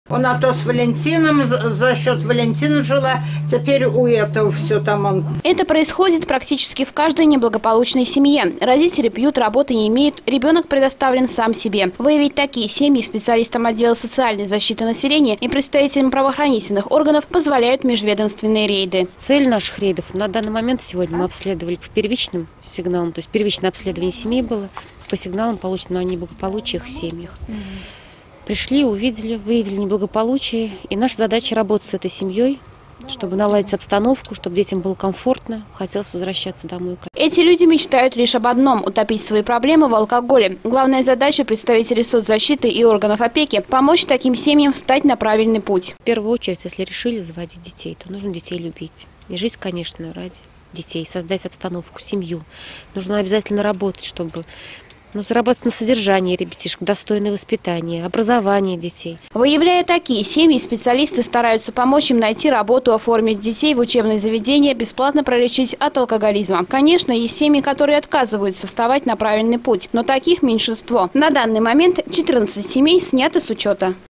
Она то с Валентином, за счет Валентина жила, теперь у этого все там он. Это происходит практически в каждой неблагополучной семье. Родители пьют, работы не имеют, ребенок предоставлен сам себе. Выявить такие семьи специалистам отдела социальной защиты населения и представителям правоохранительных органов позволяют межведомственные рейды. Цель наших рейдов на данный момент сегодня мы обследовали по первичным сигналам, то есть первичное обследование семей было по сигналам, полученным о неблагополучиях в семьях. Пришли, увидели, выявили неблагополучие. И наша задача работать с этой семьей, чтобы наладить обстановку, чтобы детям было комфортно, хотелось возвращаться домой. Эти люди мечтают лишь об одном – утопить свои проблемы в алкоголе. Главная задача представителей соцзащиты и органов опеки – помочь таким семьям встать на правильный путь. В первую очередь, если решили заводить детей, то нужно детей любить. И жить, конечно, ради детей, создать обстановку, семью. Нужно обязательно работать, чтобы зарабатывать на содержание ребятишек, достойное воспитание, образование детей. Выявляя такие семьи, специалисты стараются помочь им найти работу, оформить детей в учебные заведения, бесплатно пролечить от алкоголизма. Конечно, есть семьи, которые отказываются вставать на правильный путь, но таких меньшинство. На данный момент 14 семей сняты с учета.